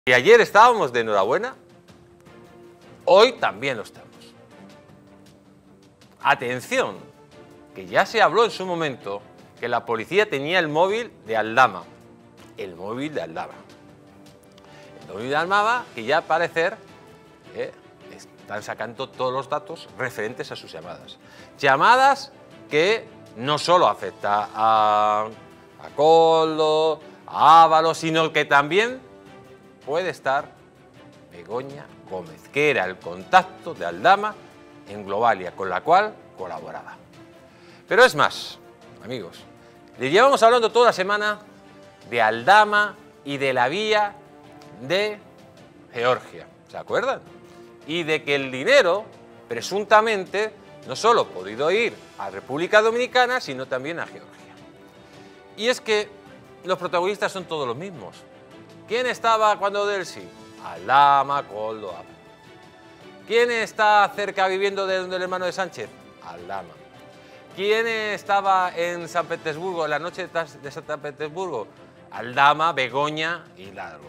Y ayer estábamos de enhorabuena, hoy también lo estamos. Atención, que ya se habló en su momento que la policía tenía el móvil de Aldama. El móvil de Aldama. El móvil de Aldama que ya al parecer están sacando todos los datos referentes a sus llamadas. Llamadas que no solo afectan a Koldo, a Ábalos, sino que también puede estar Begoña Gómez, que era el contacto de Aldama en Globalia, con la cual colaboraba. Pero es más, amigos, le llevamos hablando toda la semana de Aldama y de la vía de Georgia, ¿se acuerdan? Y de que el dinero, presuntamente, no solo ha podido ir a República Dominicana, sino también a Georgia. Y es que los protagonistas son todos los mismos. ¿Quién estaba cuando del sí? Aldama, Koldo, Ábalos. ¿Quién está cerca viviendo de donde el hermano de Sánchez? Aldama. ¿Quién estaba en San Petersburgo, en la noche de San Petersburgo? Aldama, Begoña y Largo.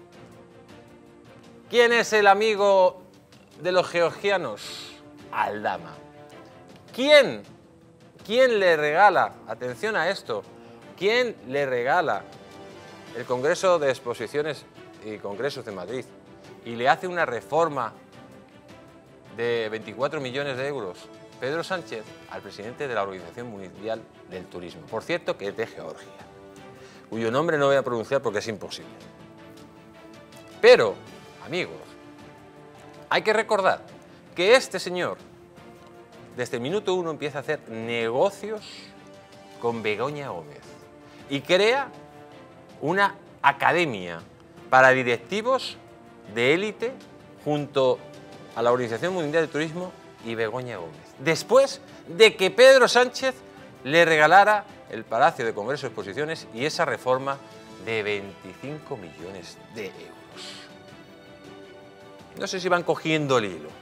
¿Quién es el amigo de los georgianos? Aldama. ¿Quién le regala, atención a esto, quién le regala el Congreso de Exposiciones y Congresos de Madrid y le hace una reforma de 24 millones de euros? Pedro Sánchez, al presidente de la Organización Mundial del Turismo, por cierto que es de Georgia, cuyo nombre no voy a pronunciar porque es imposible. Pero, amigos, hay que recordar que este señor, desde el minuto uno, empieza a hacer negocios con Begoña Gómez y crea una academia para directivos de élite junto a la Organización Mundial del Turismo y Begoña Gómez, después de que Pedro Sánchez le regalara el Palacio de Congresos y Exposiciones y esa reforma de 25 millones de euros. No sé si van cogiendo el hilo.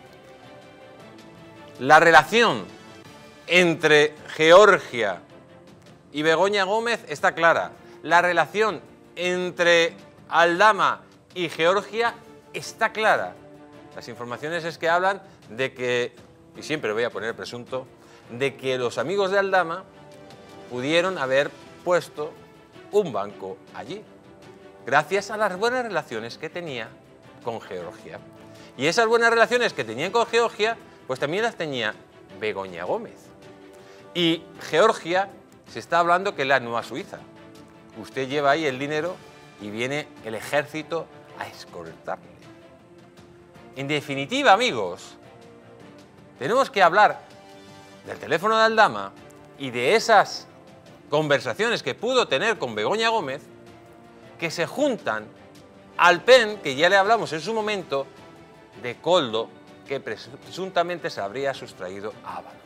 La relación entre Georgia y Begoña Gómez está clara. La relación entre Aldama y Georgia está clara. Las informaciones es que hablan de que, y siempre voy a poner presunto, de que los amigos de Aldama pudieron haber puesto un banco allí, gracias a las buenas relaciones que tenía con Georgia. Y esas buenas relaciones que tenían con Georgia, pues también las tenía Begoña Gómez. Y Georgia se está hablando que es la nueva Suiza. Usted lleva ahí el dinero y viene el ejército a escoltarle. En definitiva, amigos, tenemos que hablar del teléfono de Aldama y de esas conversaciones que pudo tener con Begoña Gómez, que se juntan al PEN, que ya le hablamos en su momento, de Koldo, que presuntamente se habría sustraído a Ábalos.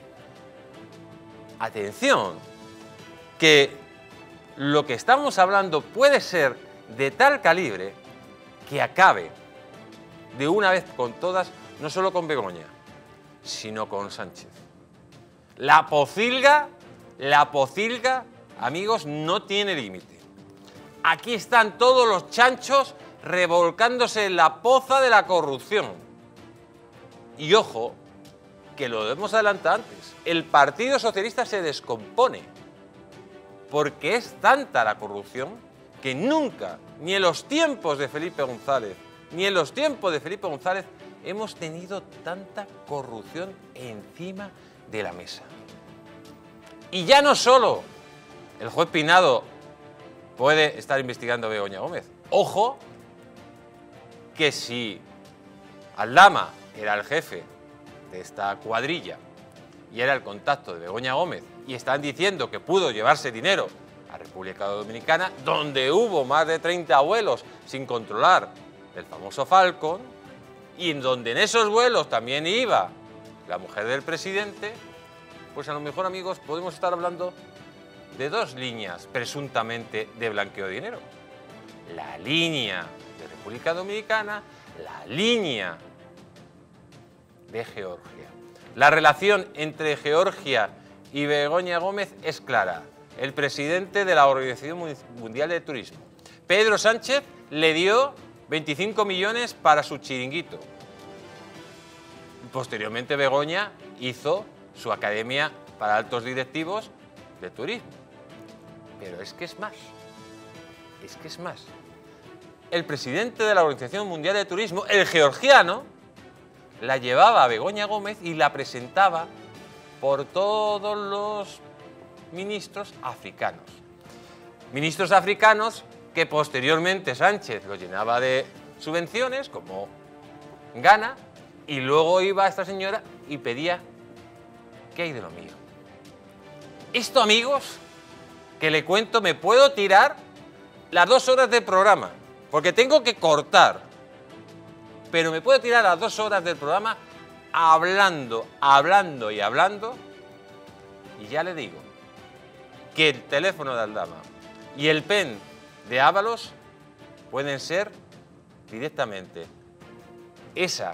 Atención, que lo que estamos hablando puede ser de tal calibre que acabe de una vez con todas, no solo con Begoña, sino con Sánchez. La pocilga, amigos, no tiene límite. Aquí están todos los chanchos revolcándose en la poza de la corrupción. Y ojo, que lo hemos adelantado antes, el Partido Socialista se descompone, porque es tanta la corrupción que nunca, ni en los tiempos de Felipe González, hemos tenido tanta corrupción encima de la mesa. Y ya no solo el juez Pinado puede estar investigando a Begoña Gómez. Ojo, que si Aldama era el jefe de esta cuadrilla y era el contacto de Begoña Gómez y están diciendo que pudo llevarse dinero a República Dominicana, donde hubo más de 30 vuelos sin controlar del famoso Falcon, y en donde en esos vuelos también iba la mujer del presidente, pues a lo mejor, amigos, podemos estar hablando de dos líneas presuntamente de blanqueo de dinero. La línea de República Dominicana, la línea de Georgia. La relación entre Georgia y Begoña Gómez es clara. El presidente de la Organización Mundial de Turismo, Pedro Sánchez, le dio 25 millones para su chiringuito. Posteriormente Begoña hizo su academia para altos directivos de turismo. Pero es que es más. Es que es más. El presidente de la Organización Mundial de Turismo, el georgiano, la llevaba a Begoña Gómez y la presentaba por todos los ministros africanos. Ministros africanos que posteriormente Sánchez los llenaba de subvenciones, como Ghana, y luego iba esta señora y pedía: ¿qué hay de lo mío? Esto, amigos, que le cuento, me puedo tirar las 2 horas del programa, porque tengo que cortar, pero me puedo tirar las 2 horas del programa hablando, y ya le digo que el teléfono de Aldama y el pen de Ábalos pueden ser directamente esa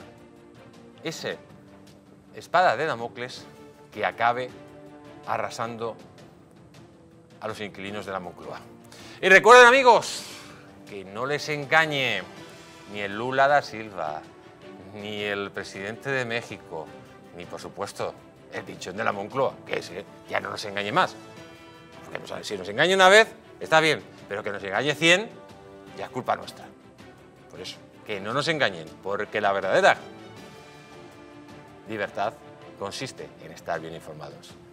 espada de Damocles que acabe arrasando a los inquilinos de la Moncloa. Y recuerden, amigos, que no les engañe ni el Lula da Silva, ni el presidente de México, ni, por supuesto, el pinchón de la Moncloa, que ese ya no nos engañe más. Porque si nos engaña una vez, está bien, pero que nos engañe 100, ya es culpa nuestra. Por eso, que no nos engañen, porque la verdadera libertad consiste en estar bien informados.